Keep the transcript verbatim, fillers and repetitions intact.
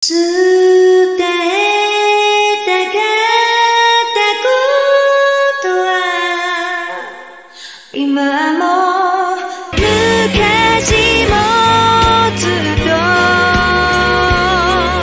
伝えたかったことは今も